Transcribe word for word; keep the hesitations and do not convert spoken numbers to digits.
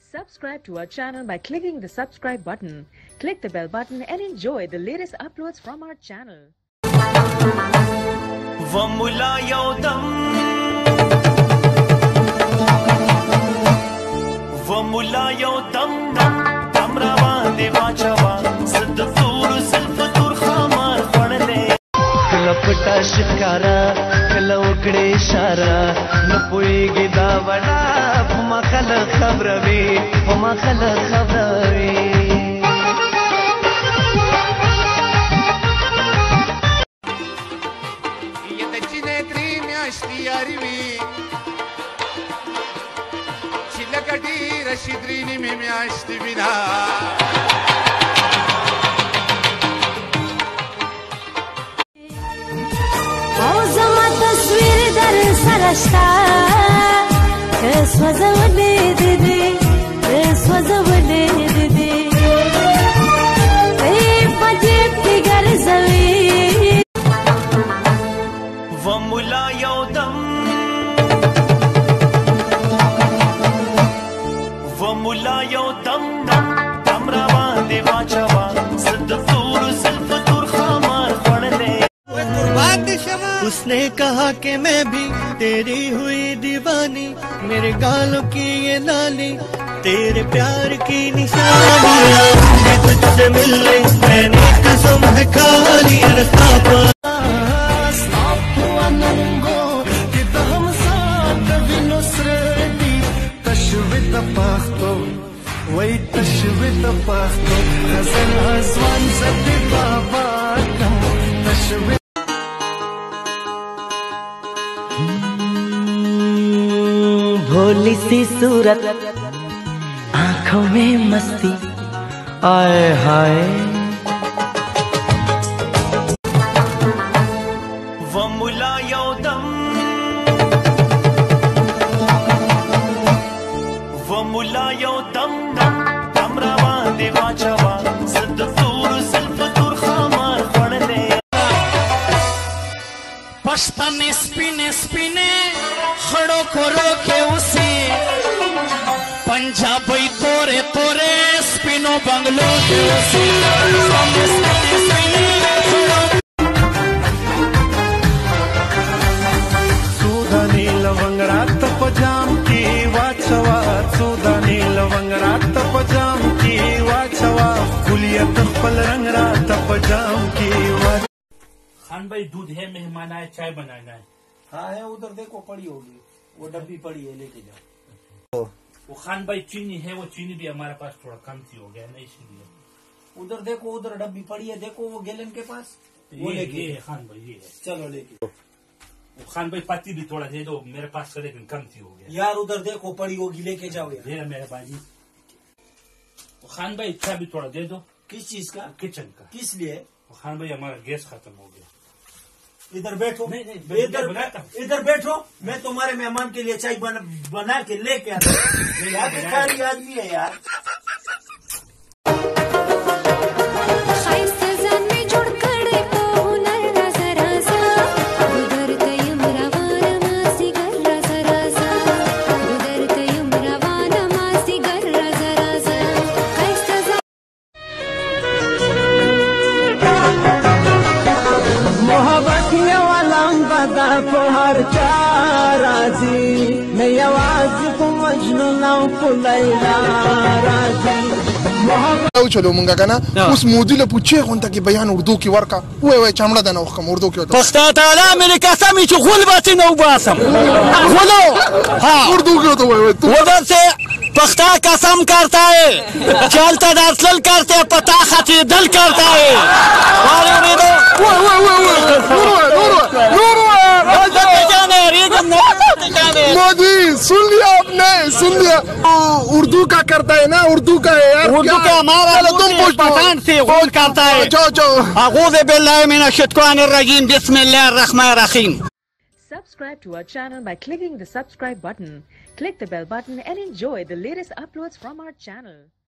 Subscribe to our channel by clicking the subscribe button. Click the bell button and enjoy the latest uploads from our channel. Vamula yaudam Vamula yaudam Tamrawa devachawa Saddur Zulfatur khamar padne Kalapta shikara Kalawkde ishara Napoyegi davada Huma khalaq khabravi Huma khalaq khabravi Rashidrini में म्याश्त बिना او زما تصویر در سرشتا کس وزولې دې کس وزولې دې ای پجيب کې ګرځوي وملا یودم وملا یودم تمروا دیواچوا صدور زلفتور خمار पड़ने उसने कहा कि मैं भी तेरी हुई दीवानी मेरे गालों की ये नाली तेरे प्यार की निशानी तुझसे मिलने मैंने कसम है खाली रास्ता पर وای تشوي تپاستو غزل ازوان زدي بابا کم تشوي भोली सी सूरत आंखों में मस्ती आए हाय वमुला यौदम वमुला यौदम तमरवा देवाचवा सदफूर सल्फतुर खमार पड़ने पश्तने स्पिने स्पिने खड़ो करो के उसे पंजाबी तोरे तोरे स्पिनो बंगलो के उसे सुदानी लवंगरा तपजाम की वाचवा सुदानी लवंगरा तपजाम की वाचवा कुलियत खपल रंगरा तपजाम की वाच खान भाई दूध है मेहमान आए चाय बनाना है। हाँ है उधर देखो पड़ी होगी वो डब्बी पड़ी है लेके जाओ। वो खान भाई चीनी है वो चीनी भी हमारे पास थोड़ा कम सी हो गया ना इसलिए उधर देखो उधर डब्बी पड़ी है देखो वो गैलन के पास वो ये, लेके ये है खान भाई ये है। चलो लेके वो खान भाई पत्ती भी थोड़ा दे दो मेरे पास से लेकिन कम सी हो गया यार उधर देखो पड़ी होगी लेके जाओ यार। दे मेरे भाई वो खान भाई अच्छा भी थोड़ा दे दो। किस चीज का? किचन का। किस लिए? वो खान भाई हमारा गैस खत्म हो गया। इधर बैठो नहीं नहीं इधर इधर बैठो मैं तुम्हारे मेहमान के लिए चाय बना, बना के लेके आता हूँ। यार भिखारी आदमी है यार। हर चाराजी मैं आवाज को मजनून को लैला राजी चलो मुंगा का ना उस मोदी ले पूछे कौन था कि बयान उर्दू की वर्का वो है चमड़ा देना उसका उर्दू की होता पस्ता ताला मेरे कसम ही चुगल बातें न उबासम बोलो हाँ उर्दू की होता है तू उधर से पख्ता कसम करता है चलता दरसल करते पता खती दल करता है वो वो वो वो मोदी सुन लिया आपने सुन लिया उर्दू का करता है ना उर्दू का है यार उर्दू का हमारा तुम पठान से गोल करता है जो जो अऊज़ु बिल्लाहि मिनश शैतानिर रजीम बिस्मिल्लाहिर रहमानिर रहीम। Subscribe to our channel by clicking the subscribe button. Click the bell button and enjoy the latest uploads from our channel.